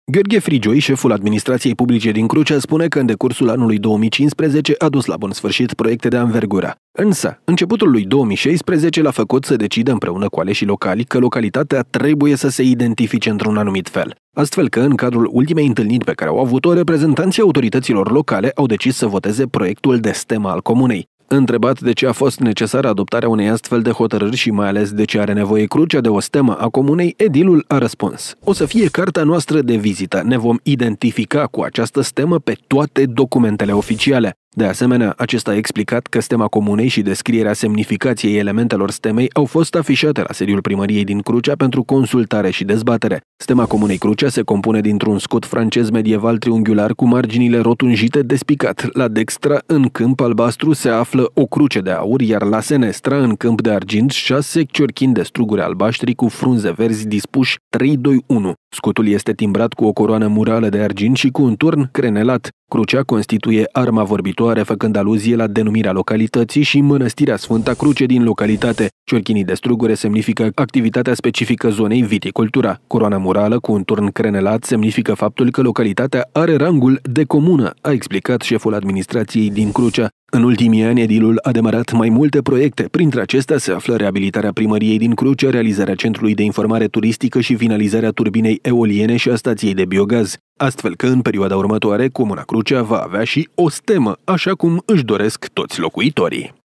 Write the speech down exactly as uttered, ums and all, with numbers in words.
Gheorghe Frigioi, șeful administrației publice din Crucea, spune că în decursul anului două mii cincisprezece a dus la bun sfârșit proiecte de anvergură. Însă, începutul lui două mii șaisprezece l-a făcut să decidă împreună cu aleșii locali că localitatea trebuie să se identifice într-un anumit fel. Astfel că, în cadrul ultimei întâlniri pe care au avut-o, reprezentanții autorităților locale au decis să voteze proiectul de stemă al comunei. Întrebat de ce a fost necesară adoptarea unei astfel de hotărâri și mai ales de ce are nevoie Crucea de o stemă a comunei, edilul a răspuns: o să fie cartea noastră de vizită, ne vom identifica cu această stemă pe toate documentele oficiale. De asemenea, acesta a explicat că stema comunei și descrierea semnificației elementelor stemei au fost afișate la sediul primăriei din Crucea pentru consultare și dezbatere. Stema comunei Crucea se compune dintr-un scut francez medieval triunghiular cu marginile rotunjite despicat. La dextra, în câmp albastru, se află o cruce de aur, iar la senestra, în câmp de argint, șase ciorchini de struguri albaștri cu frunze verzi dispuși trei doi unu. Scutul este timbrat cu o coroană murală de argint și cu un turn crenelat. Crucea constituie arma vorbitoare, făcând aluzie la denumirea localității și mănăstirea Sfânta Cruce din localitate. Ciorchinii de strugure semnifică activitatea specifică zonei viticultura. Coroana murală cu un turn crenelat semnifică faptul că localitatea are rangul de comună, a explicat șeful administrației din Crucea. În ultimii ani, edilul a demarat mai multe proiecte. Printre acestea se află reabilitarea primăriei din Crucea, realizarea centrului de informare turistică și finalizarea turbinei eoliene și a stației de biogaz. Astfel că în perioada următoare, Comuna Crucea va avea și o stemă, așa cum își doresc toți locuitorii.